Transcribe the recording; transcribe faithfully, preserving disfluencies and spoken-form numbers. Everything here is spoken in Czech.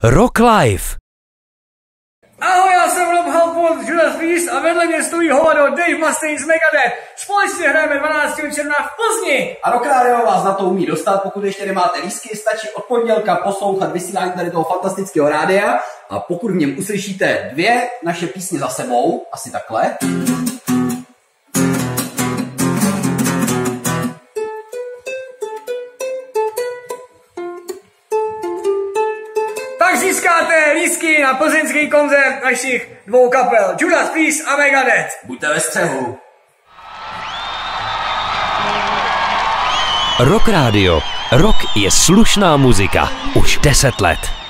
Rock Live. Ahoj, já jsem Rob Halford z Judas Priest a vedle mě stojí hovado Dave Mustaine z Megadeth. Společně hrajeme dvanáctého června v Plzni. A Rock Radio vás na to umí dostat, pokud ještě nemáte lístky, stačí od pondělka poslouchat vysílání tady toho fantastického rádia a pokud v něm uslyšíte dvě naše písně za sebou, asi takhle. Tak získáte lístky na plzeňský koncert našich dvou kapel Judas Priest a Megadeth. Buďte ve střehu. Rock Radio. Rock je slušná muzika. Už deset let.